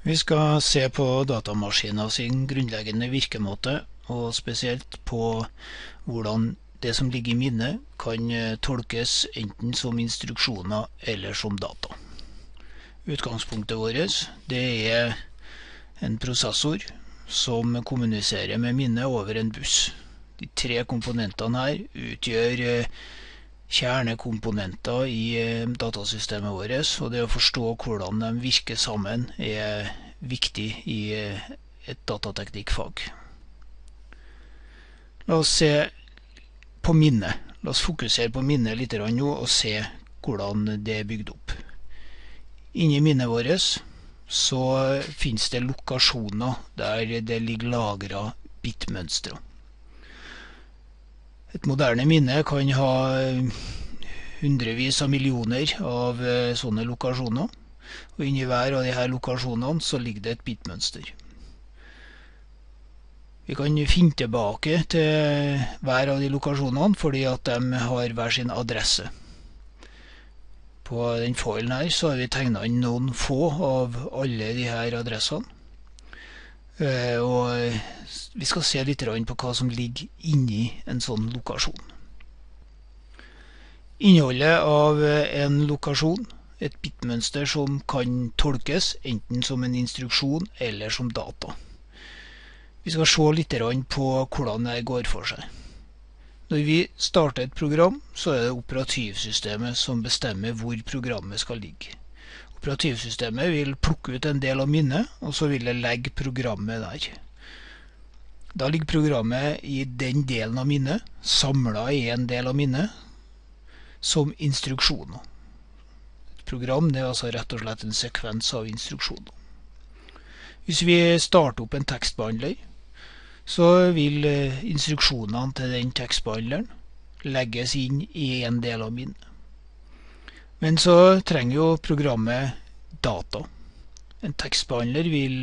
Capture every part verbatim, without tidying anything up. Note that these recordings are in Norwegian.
Vi skal se på datamaskiner sin grunnleggende virkemåte, og spesielt på hvordan det som ligger i minnet kan tolkes enten som instruksjoner eller som data. Utgangspunktet vårt det er en prosessor som kommuniserer med minnet over en buss. De tre komponentene her utgjør kjernekomponenter i datasystemet vårt, og det å forstå hvordan de virker sammen er viktig i et datateknikkfag. La oss se på minnet. La oss fokusere på minnet litt nå og se hvordan det er bygd opp. Inni minnet vårt så finnes det lokasjoner der det ligger lagret bitmønstre. Et moderne minne kan ha hundrevis av millioner av sånne lokasjoner, og inni hver av disse lokasjonene så ligger det et bitmønster. Vi kan finne tilbake til hver av de lokasjonene fordi at de har hver sin adresse. På den foilen her så har vi tegnet inn noen få av alle de her adressene. Og vi skal se litt på hva som ligger inni en sånn lokasjon. Innholdet av en lokasjon, et bitmønster som kan tolkes enten som en instruksjon eller som data. Vi skal se litt på hvordan det går for seg. Når vi starter et program, så er det operativsystemet som bestemmer hvor programmet skal ligge. Operativsystemet vil plukke ut en del av minnet, og så vil det legge programmet der. Da ligger programmet i den delen av minnet, samlet i en del av minnet, som instruksjoner. Et program det er altså rett og slett en sekvens av instruksjoner. Hvis vi starter opp en tekstbehandler, så vil instruksjonene til den tekstbehandleren legges inn i en del av minnet. Men så trenger jo programmet data. En tekstbehandler vil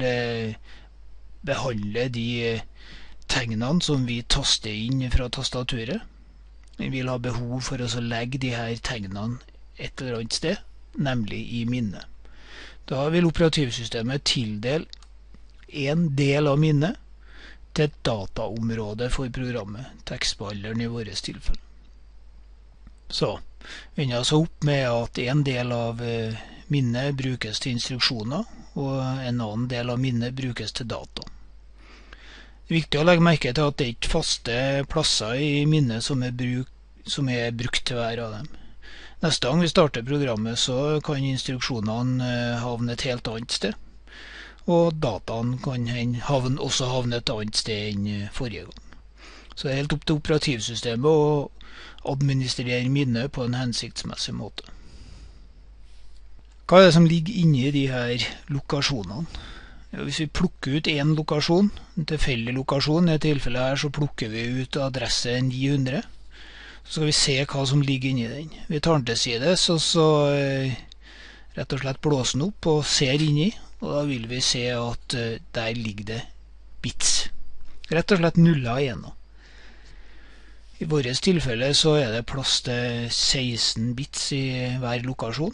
behandle de tegnene som vi taster inn fra tastaturet. Vi vil ha behov for å legge de her tegnene et eller annet sted, nemlig i minnet. Da vil operativsystemet tildele en del av minnet til et dataområde for programmet, tekstbehandleren i vårt tilfelle. Så vi ender altså opp med at en del av minnet brukes til instruksjoner, og en annen del av minnet brukes til data. Det er viktig å legge merke til at det er ikke faste plasser i minnet som er, bruk, som er brukt til hver av dem. Neste gang vi starter programmet, så kan instruksjonene havne et helt annet sted, og dataen kan havne, også havne et annet sted enn forrige gang. Så det er helt opp til operativsystemet å administrere minnet på en hensiktsmessig måte. Hva er det som ligger inni de her lokasjonene? Ja, hvis vi plukker ut en lokasjon, en tilfeldig lokasjon, i tilfellet her så plukker vi ut adresse ni hundre, så skal vi se hva som ligger inni den. Vi tar den til sides, og så eh, rett og slett blåser den opp og ser inni, og da vil vi se at eh, der ligger det bits. Rett og slett nuller og ener. I vårt tilfelle så er det plass til seksten bits i hver lokasjon.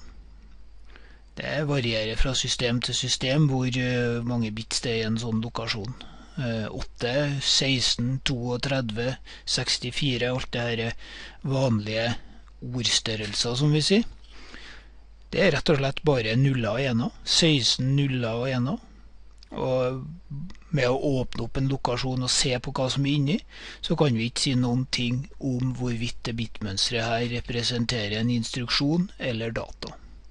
Det varierer fra system til system hvor mange bits det er i en sånn lokasjon. åtte, seksten, trettito, sekstifire, alt det her vanlige ordstørrelser som vi sier. Det er rett og slett bare nuller og ener. seksten nuller og ener. Og med å åpne opp en lokasjon og se på hva som er inni, så kan vi ikke si noen ting om hvorvidt det bitmønstret her representerer en instruksjon eller data.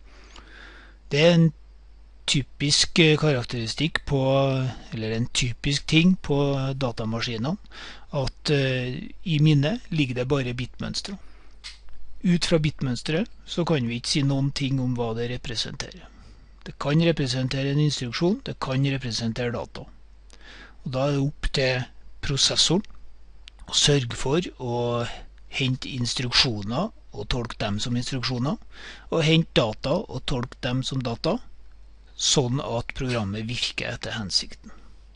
Det er en typisk karakteristikk på, eller en typisk ting på datamaskinene, at uh, i minnet ligger det bare bitmønstre. Ut fra bitmønstret så kan vi ikke si noen ting om hva det representerer. Det kan representere en instruksjon, det kan representere data. Og da er det opp til prosessoren å sørge for å hente instruksjoner og tolke dem som instruksjoner, og hente data og tolke dem som data, sånn at programmet virker etter hensikten.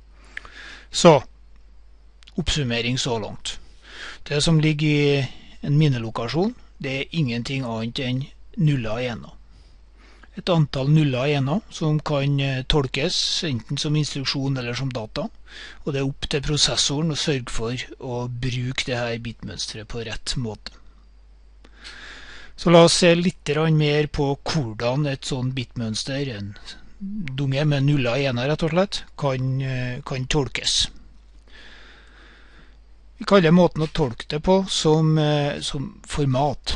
Så, oppsummering så langt. Det som ligger i en minnelokasjon, det er ingenting annet enn nuller og ener. et antall nuller og ener som kan tolkes enten som instruksjon eller som data, og det er opp til prosessoren å sørge for å bruke det her bitmønstret på rett måte. Så la oss se litt mer på hvordan et sånt bitmønster, en dunge med nuller og ener rett og slett, kan, kan tolkes. Vi kaller måten å tolke det på som, som format.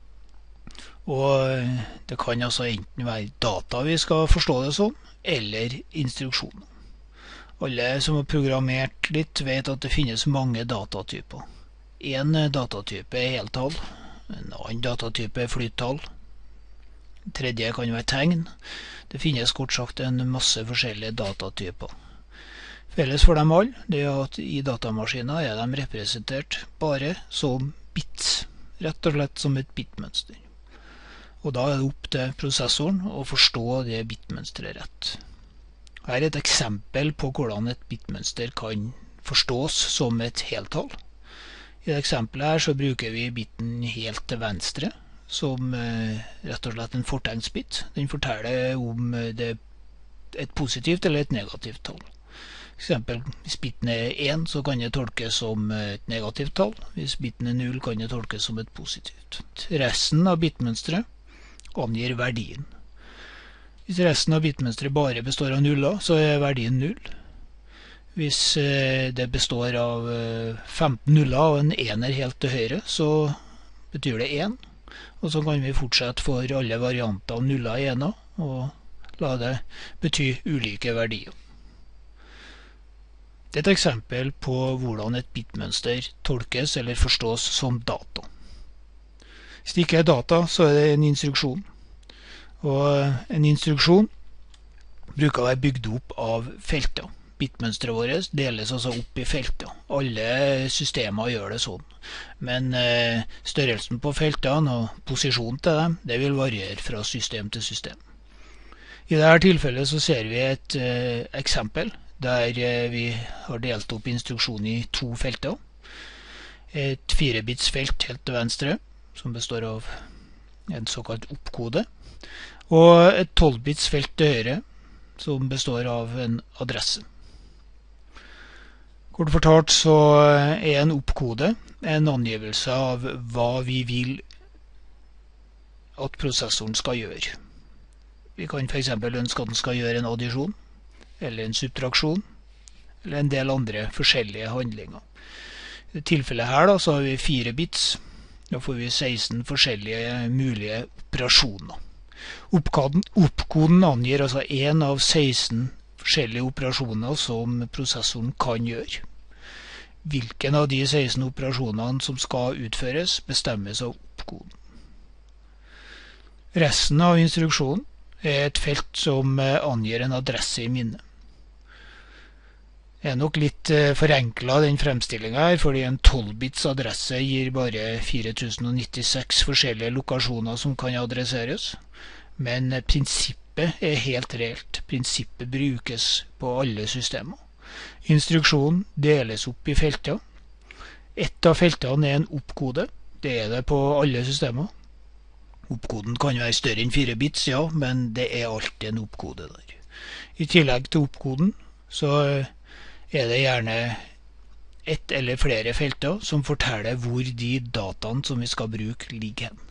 Og det kan altså enten være data vi skal forstå det som, eller instruksjoner. Alle som har programmert litt vet at det finnes mange datatyper. En datatype er heltall, en annen datatype er flyttall, en tredje kan være tegn. Det finnes kort sagt en masse forskjellige datatyper. Felles for dem alle, det er at i datamaskiner er de representert bare som bits, rett og slett som et bitmønster. Og da er det opp til prosessoren å forstå det bitmønstret rett. Her er et eksempel på hvordan et bitmønster kan forstås som et heltall. I det eksempelet her så bruker vi biten helt til venstre, som eh, rett og slett en fortegnsbit. Den forteller om det er et positivt eller et negativt tall. For eksempel, hvis biten er én, så kan det tolkes som et negativt tall. Hvis biten er null, kan det tolkes som et positivt. Resten av bitmønstret angir verdien. Hvis resten av bitmønstret bare består av nuller, så er verdien null. Hvis det består av femten nuller og en ener helt til høyre, så betyr det én. Og så kan vi fortsette for alle varianter av nuller og ener, og la det bety ulike verdier. Det er et eksempel på hvordan et bitmønster tolkes eller forstås som data. Hvis det ikke er data, så er det en instruksjon. Og en instruksjon bruker å være bygd opp av felter. Bitmønstret vårt deles altså opp i felter. Alle systemer gjør det sånn. Men eh, størrelsen på feltene og posisjonen til dem, det vil variere fra system til system. I dette tilfellet så ser vi et eh, eksempel der eh, vi har delt opp instruksjonen i to felter. Et firebits felt helt til venstre, som består av en såkalt oppkode, og et tolv-bits felt til høyre, som består av en adresse. Kort fortalt så er en oppkode en angivelse av hva vi vil at prosessoren skal gjøre. Vi kan for eksempel ønske at den skal gjøre en addisjon, eller en subtraksjon, eller en del andre forskjellige handlinger. I tilfellet her da, så har vi fire bits. Da får vi seksten forskjellige mulige operasjoner. Oppkoden, oppkoden angir altså en av seksten forskjellige operasjoner som prosessoren kan gjøre. Hvilken av de seksten operasjonene som skal utføres, bestemmes av oppkoden. Resten av instruksjonen er et felt som angir en adresse i minnet. Det er nok litt forenklet den fremstillingen her, fordi en tolv-bits adresse gir bare fire tusen nittiseks forskjellige lokasjoner som kan adresseres. Men prinsippet er helt reelt. Prinsippet brukes på alle systemer. Instruksjonen deles opp i felter. Et av feltene er en oppkode. Det er det på alle systemer. Oppkoden kan være større enn fire bits, ja, men det er alltid en oppkode der. I tillegg til oppkoden så er det gjerne ett eller flere felter som forteller hvor de dataene som vi skal bruke ligger hen.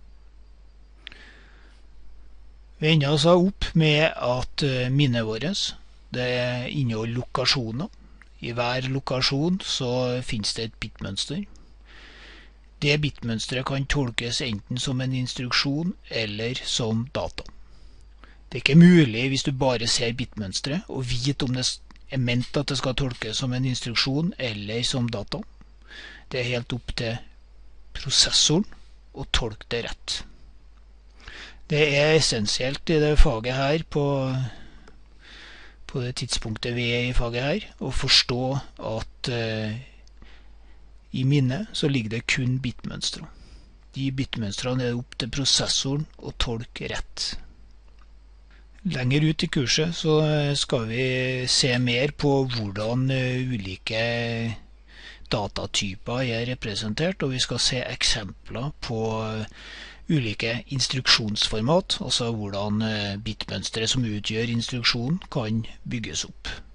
Vi ender altså opp med at minnet vårt det inneholder lokasjoner. I hver lokasjon så finnes det et bitmønster. Det bitmønsteret kan tolkes enten som en instruksjon eller som data. Det er ikke mulig hvis du bare ser bitmønsteret og vite om det er ment at det skal tolkes som en instruksjon eller som data. Det er helt opp til prosessoren å tolke det rett. Det er essensielt i det faget her, på, på det tidspunktet vi er i faget her, å forstå at uh, i minnet så ligger det kun bitmønstre. De bitmønstrene er opp til prosessoren å tolke rett. Lenger ut i kurset så skal vi se mer på hvordan ulike datatyper er representert, og vi skal se eksempler på ulike instruksjonsformat, altså hvordan bitmønstre som utgjør instruksjonen kan bygges opp.